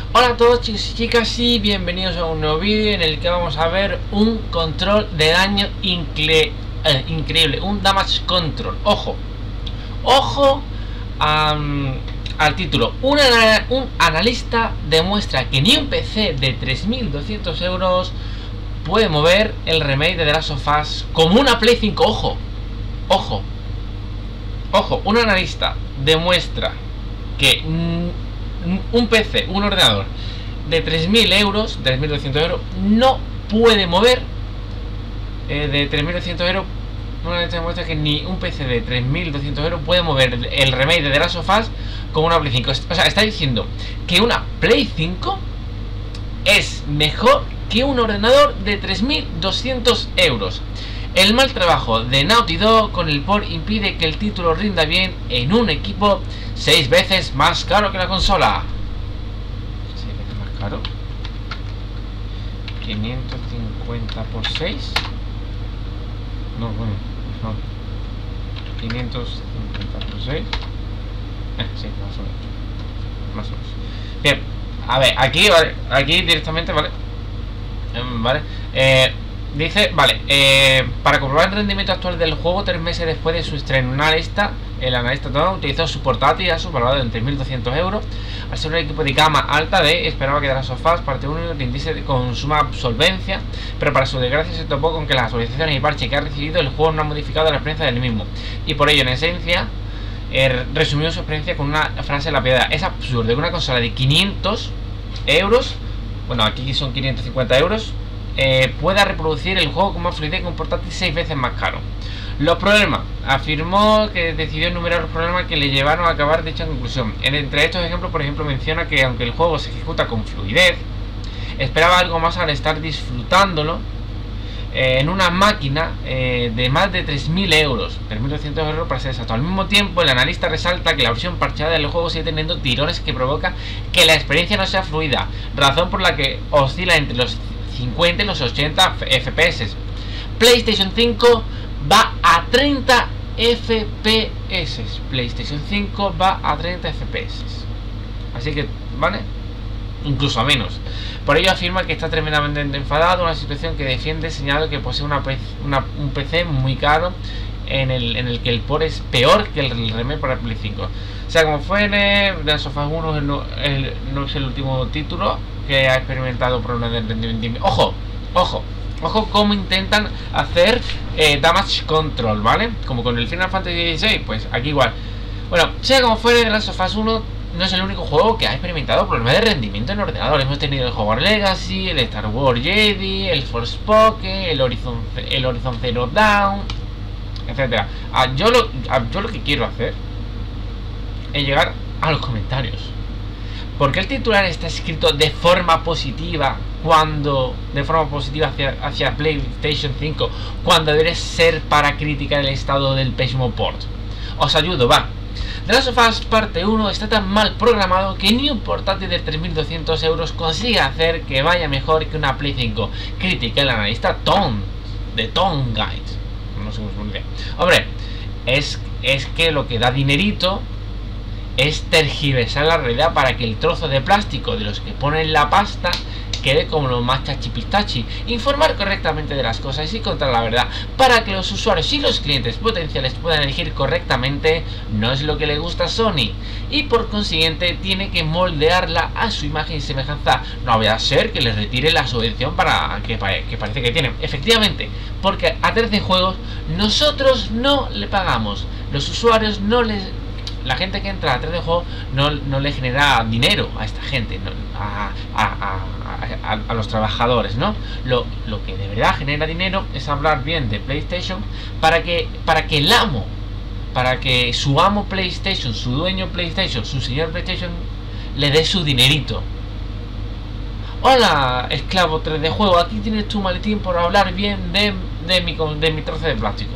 Hola a todos chicos y chicas y bienvenidos a un nuevo vídeo en el que vamos a ver un control de daño increíble, un damage control. Ojo al título. Un analista demuestra que ni un PC de 3200 euros puede mover el remake de The Last of Us como una Play 5. Ojo, un analista demuestra que un PC, un ordenador de 3000 euros, 3200 euros, no puede mover de 3200 euros. Una analista demuestra que ni un PC de 3200 euros puede mover el remake de The Last of Us como una Play 5. O sea, está diciendo que una Play 5 es mejor que un ordenador de 3200 euros. El mal trabajo de Naughty Dog con el port impide que el título rinda bien en un equipo 6 veces más caro que la consola. 6 veces más caro. 550 por 6. No, bueno, no. 550 por 6. Sí, más o menos. Bien, a ver, aquí, vale, aquí directamente, vale. Dice, para comprobar el rendimiento actual del juego 3 meses después de su estreno, el analista Tom utilizó su portátil a su valor de 3.200 euros. Al ser un equipo de gama alta esperaba que The Last of Us parte 1 rindiese con suma solvencia, pero para su desgracia se topó con que las actualizaciones y parches que ha recibido el juego no han modificado la experiencia del mismo, y por ello en esencia resumió su experiencia con una frase lapidada: es absurdo que una consola de 500 euros, bueno, aquí son 550 euros, pueda reproducir el juego con más fluidez que un portátil 6 veces más caro. Los problemas. Afirmó que decidió enumerar los problemas que le llevaron a acabar dicha conclusión. Entre estos ejemplos, por ejemplo, menciona que aunque el juego se ejecuta con fluidez, esperaba algo más al estar disfrutándolo en una máquina de más de 3.000 euros, 3.200 euros para ser exacto. Al mismo tiempo, el analista resalta que la versión parcheada del juego sigue teniendo tirones que provoca que la experiencia no sea fluida, razón por la que oscila entre los 50 y los 80 FPS. PlayStation 5 va a 30 FPS. PlayStation 5 va a 30 FPS. Así que, ¿vale? Incluso a menos. Por ello afirma que está tremendamente enfadado, una situación que defiende, señalando que posee un PC muy caro en el que el port es peor que el remake para el Play 5. O sea, como fuere, The Last of Us 1 no es el último título que ha experimentado problemas de rendimiento. Ojo cómo intentan hacer damage control, ¿vale? Como con el Final Fantasy XVI, pues aquí igual. Bueno, sea como fuere, The Last of Us 1 no es el único juego que ha experimentado problemas de rendimiento en ordenador. Hemos tenido el Hogwarts Legacy, el Star Wars Jedi, el Forspoken, el Horizon Zero Dawn, etcétera. Yo lo que quiero hacer es llegar a los comentarios. Porque el titular está escrito de forma positiva hacia PlayStation 5, cuando debe ser para criticar el estado del pésimo port. Os ayudo, va. The Last of Us parte 1 está tan mal programado que ni un portátil de 3.200 euros consigue hacer que vaya mejor que una Play 5. Critica el analista Tom, de Tom Guide. No sé cómo se pronuncia. Hombre, es que lo que da dinerito es tergiversar la realidad para que el trozo de plástico de los que ponen la pasta quede como lo más chachipistachi. Informar correctamente de las cosas y contar la verdad para que los usuarios y los clientes potenciales puedan elegir correctamente no es lo que le gusta a Sony, y por consiguiente tiene que moldearla a su imagen y semejanza. No vaya a ser que les retire la subvención para que parece que tienen. Efectivamente, porque a 13 juegos nosotros no le pagamos, los usuarios no les... La gente que entra a 3D juego no le genera dinero a esta gente, ¿no? a los trabajadores, ¿no? Lo que de verdad genera dinero es hablar bien de PlayStation para que el amo, para que su amo PlayStation, su dueño PlayStation, su señor PlayStation le dé su dinerito. Hola, esclavo 3D juego, aquí tienes tu maletín por hablar bien de mi trozo de plástico.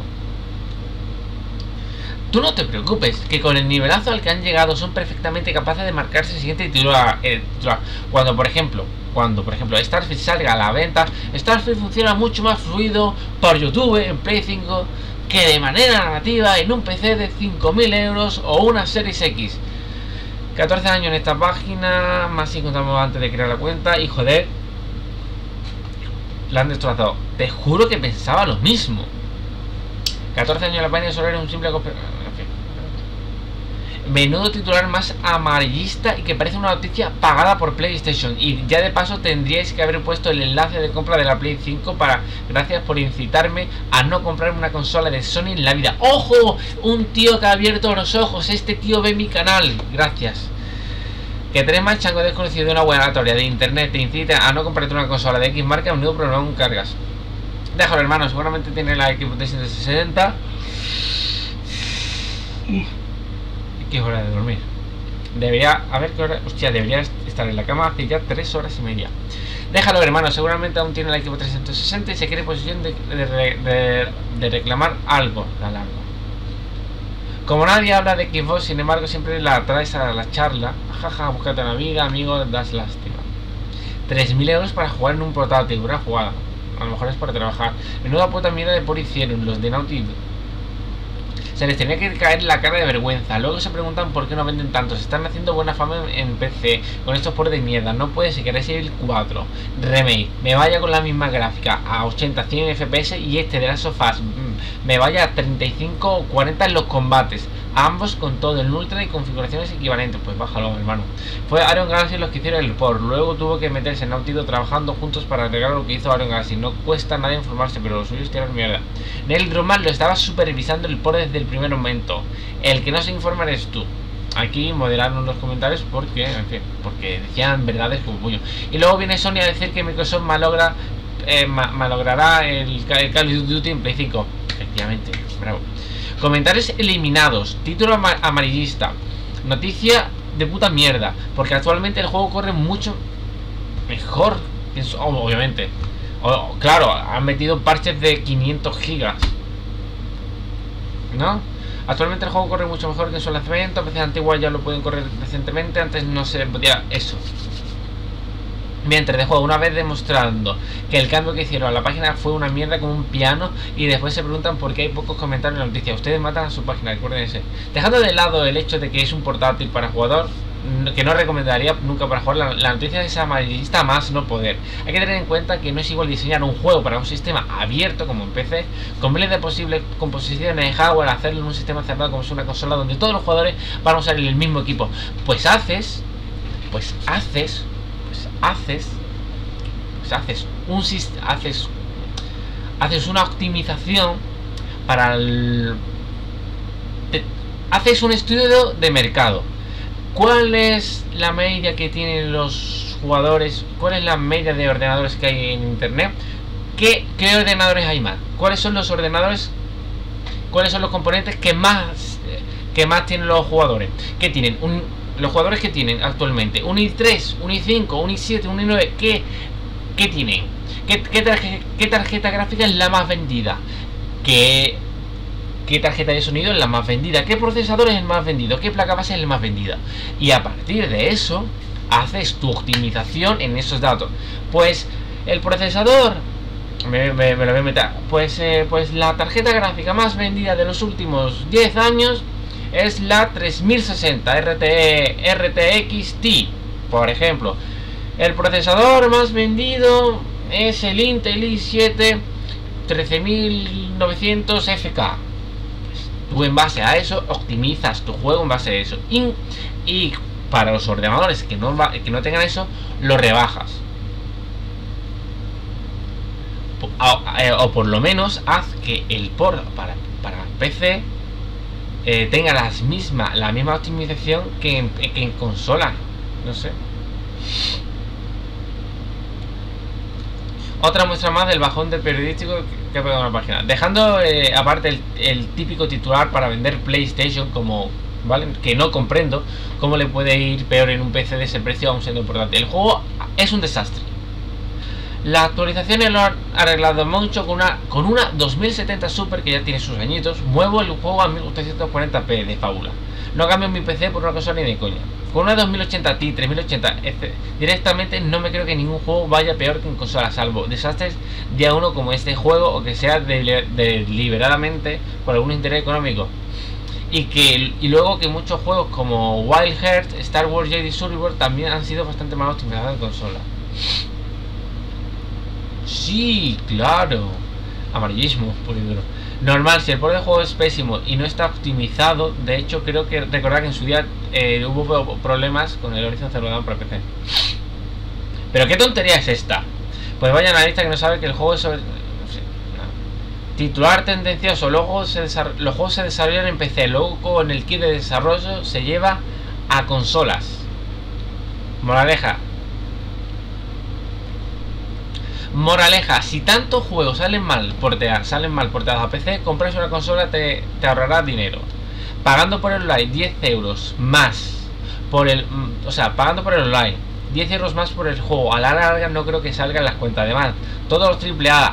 Tú no te preocupes, que con el nivelazo al que han llegado son perfectamente capaces de marcarse el siguiente titular. Cuando por ejemplo Starfield salga a la venta, Starfield funciona mucho más fluido por YouTube en Play 5 que de manera nativa en un PC de 5.000 euros o una Series X. 14 años en esta página, más si contamos antes de crear la cuenta. Y joder, la han destrozado. Te juro que pensaba lo mismo. 14 años en la página solo era un simple... Menudo titular más amarillista y que parece una noticia pagada por PlayStation. Y ya de paso tendríais que haber puesto el enlace de compra de la Play 5 para... Gracias por incitarme a no comprarme una consola de Sony en la vida. ¡Ojo! Un tío que ha abierto los ojos. Este tío ve mi canal. Gracias. Que tres más changos desconocidos de una buena aleatoria de internet te incita a no comprarte una consola de X marca, un nuevo problema con cargas. Déjalo, hermano. Seguramente tiene la Xbox 360. ¿Qué hora de dormir? Debería, a ver qué hora. Hostia, debería estar en la cama hace ya 3 horas y media. Déjalo, hermano, seguramente aún tiene la Xbox 360 y se quiere en posición de reclamar algo. La largo. Como nadie habla de Xbox, sin embargo, siempre la traes a la charla. Jaja, búscate una amiga, amigo, das lástima. 3.000 euros para jugar en un portátil, una jugada. A lo mejor es para trabajar. Menuda puta mierda de por hicieron los de Naughty Dog. Se les tenía que caer la cara de vergüenza. Luego se preguntan por qué no venden tantos. Están haciendo buena fama en PC con estos ports de mierda. No puede si queréis el 4 remake me vaya con la misma gráfica a 80-100 FPS y este de las sofás me vaya a 35 o 40 en los combates, ambos con todo el ultra y configuraciones equivalentes. Pues bájalo, hermano. Fue Iron Galaxy los que hicieron el port. Luego tuvo que meterse en Naughty Dog trabajando juntos para arreglar lo que hizo Iron Galaxy. No cuesta nada informarse, pero lo suyo es tirar mierda. Neil Druckmann lo estaba supervisando el port desde el primer momento. El que no se informa eres tú. Aquí moderaron los comentarios porque, en fin, porque decían verdades como puño. Y luego viene Sony a decir que Microsoft malogrará el Call of Duty en Play 5. Efectivamente, bravo. Comentarios eliminados. Título amarillista. Noticia de puta mierda. Porque actualmente el juego corre mucho mejor. Obviamente. Claro, han metido parches de 500 gigas. ¿No? Actualmente el juego corre mucho mejor que en su lanzamiento. A veces antiguas ya lo pueden correr decentemente. Antes no se podía eso. Mientras de juego, una vez demostrando que el cambio que hicieron a la página fue una mierda como un piano, y después se preguntan por qué hay pocos comentarios en la noticia. Ustedes matan a su página, acuérdense. Dejando de lado el hecho de que es un portátil para jugador, que no recomendaría nunca para jugar, la noticia es amarillista más no poder. Hay que tener en cuenta que no es igual diseñar un juego para un sistema abierto como en PC, con miles de posibles composiciones de hardware, hacerlo en un sistema cerrado como es una consola donde todos los jugadores van a usar el mismo equipo. Pues haces una optimización para haces un estudio de mercado. ¿Cuál es la media que tienen los jugadores? ¿Cuál es la media de ordenadores que hay en internet? ¿Qué ordenadores hay más? ¿Cuáles son los ordenadores? ¿Cuáles son los componentes que más tienen los jugadores? ¿Qué tienen? Los jugadores que tienen actualmente un i3, un i5, un i7, un i9, ¿qué tienen? ¿Qué tarjeta gráfica es la más vendida? ¿Qué tarjeta de sonido es la más vendida? ¿Qué procesador es el más vendido? ¿Qué placa base es la más vendida? Y a partir de eso haces tu optimización en esos datos. Pues el procesador me lo voy a meter. Pues la tarjeta gráfica más vendida de los últimos 10 años es la 3060 RTX Ti, por ejemplo. El procesador más vendido es el Intel i7 13900 FK. Pues tú en base a eso optimizas tu juego en base a eso. Y para los ordenadores que no tengan eso, lo rebajas. O por lo menos haz que el port para PC tenga la misma optimización que en consola. No sé. Otra muestra más del bajón del periodístico que ha pegado en la página. Dejando aparte el típico titular para vender PlayStation como... ¿Vale? Que no comprendo cómo le puede ir peor en un PC de ese precio aún siendo importante. El juego es un desastre. La actualización lo han arreglado mucho con una 2070 Super que ya tiene sus añitos. Muevo el juego a 1840p de fábula. No cambio mi PC por una consola ni de coña. Con una 2080 Ti, 3080, directamente no me creo que ningún juego vaya peor que en consola, salvo desastres día uno como este juego o que sea deliberadamente por algún interés económico. Y luego que muchos juegos como Wild Hearts, Star Wars Jedi Survivor también han sido bastante mal optimizados en consola. Sí, claro. Amarillismo, puro y duro. Normal, si el port de juego es pésimo y no está optimizado, de hecho creo que recordar que en su día hubo problemas con el Horizon Zero Dawn para PC. Pero qué tontería es esta. Pues vaya analista que no sabe que el juego es sobre... Titular tendencioso, los juegos se desarrollan en PC, luego con el kit de desarrollo se lleva a consolas. Moraleja, si tantos juegos salen mal porteados a PC, comprarse una consola te ahorrará dinero. Pagando por el online 10 euros más por el... O sea, pagando por el online 10 euros más por el juego, a la larga no creo que salgan las cuentas. Además, todos los AAA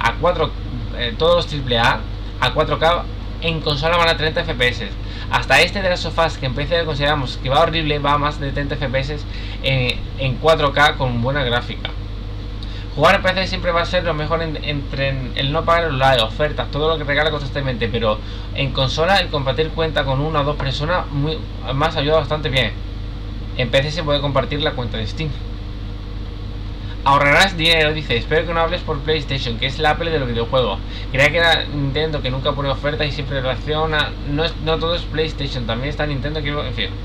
a 4K en consola van a 30 FPS. Hasta este de las sofás que en PC consideramos que va horrible, va a más de 30 FPS en 4K con buena gráfica. Jugar en PC siempre va a ser lo mejor entre el no pagar online, ofertas, todo lo que regala constantemente, pero en consola el compartir cuenta con una o dos personas más ayuda bastante bien. En PC se puede compartir la cuenta de Steam. Ahorrarás dinero, dice. Espero que no hables por PlayStation, que es la Apple de los videojuegos. Creía que era Nintendo, que nunca pone ofertas y siempre reacciona. No todo es PlayStation, también está Nintendo, que en fin.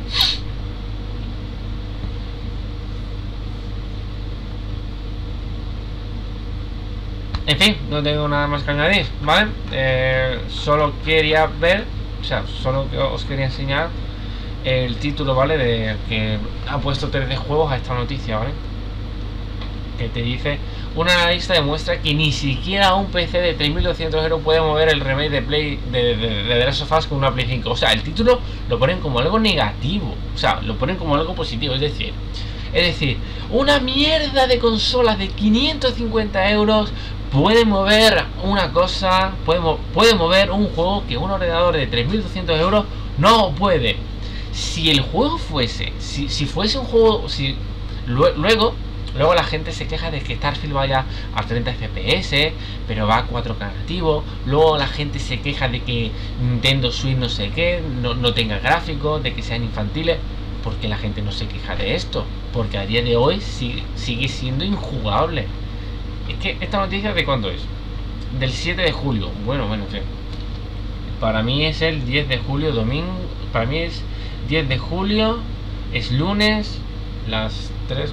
En fin, no tengo nada más que añadir, ¿vale? Solo quería ver, o sea, solo os quería enseñar el título, ¿vale? De que ha puesto 3D Juegos a esta noticia, ¿vale? Que te dice: un analista demuestra que ni siquiera un PC de 3.200 euros puede mover el remake de Play de The Last of Us con una Play 5. O sea, el título lo ponen como algo negativo, o sea, lo ponen como algo positivo, es decir, una mierda de consolas de 550 euros puede mover una cosa, puede mover un juego que un ordenador de 3.200 euros no puede. Si el juego fuese, si fuese un juego, luego la gente se queja de que Starfield vaya a 30 FPS, pero va a 4K nativo. Luego la gente se queja de que Nintendo Switch no sé qué, no tenga gráficos, de que sean infantiles. Porque la gente no se queja de esto, porque a día de hoy sigue siendo injugable. Es que esta noticia, ¿de cuándo es? Del 7 de julio. Bueno, en fin. Para mí es el 10 de julio, domingo. Para mí es 10 de julio, es lunes, las 3:45.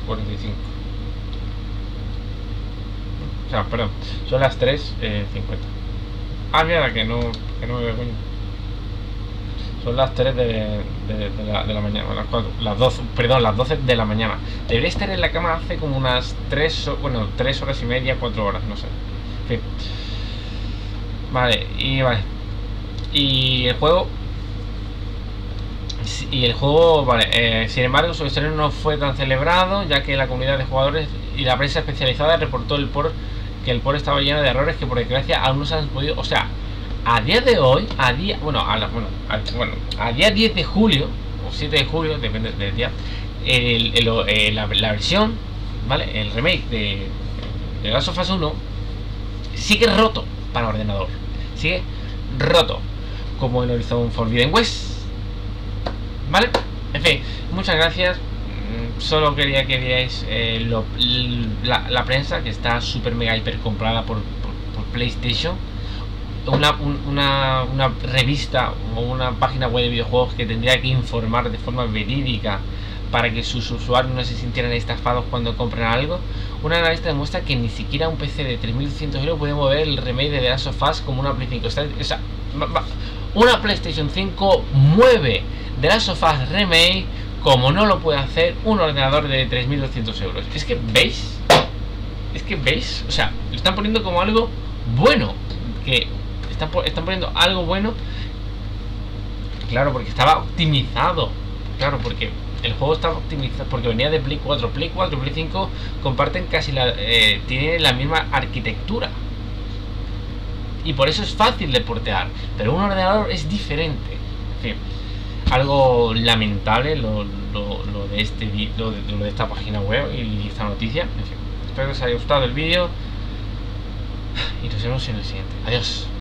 O sea, perdón, son las 3:50. Ah, mira, que no me veo. Son las 3 de la mañana, las 12 de la mañana. Debería estar en la cama hace como unas 3 horas y media, 4 horas, no sé. En fin. Vale. Y el juego, vale, sin embargo su estreno no fue tan celebrado, ya que la comunidad de jugadores y la prensa especializada reportó que el port estaba lleno de errores que por desgracia aún no se han podido, o sea, a día de hoy, a día 10 de julio o 7 de julio, depende del día, la versión, ¿vale? El remake de Last of Us 1 sigue roto para ordenador, sigue roto, como el Horizon Forbidden West, ¿vale? En fin, muchas gracias. Solo quería que veáis la prensa, que está súper mega hiper comprada por PlayStation. Una revista o una página web de videojuegos que tendría que informar de forma verídica para que sus usuarios no se sintieran estafados cuando compran algo. Un analista demuestra que ni siquiera un PC de 3.200 euros puede mover el remake de The Last of Us como una Play 5. O sea, una PlayStation 5 mueve The Last of Us Remake como no lo puede hacer un ordenador de 3.200 euros. Es que veis, o sea, lo están poniendo como algo bueno, que están poniendo algo bueno, claro, porque estaba optimizado, claro, porque el juego estaba optimizado, porque venía de Play 4, Play 5 comparten casi tienen la misma arquitectura y por eso es fácil de portear, pero un ordenador es diferente. En fin, algo lamentable lo de esta página web y esta noticia. En fin, espero que os haya gustado el vídeo y nos vemos en el siguiente. Adiós.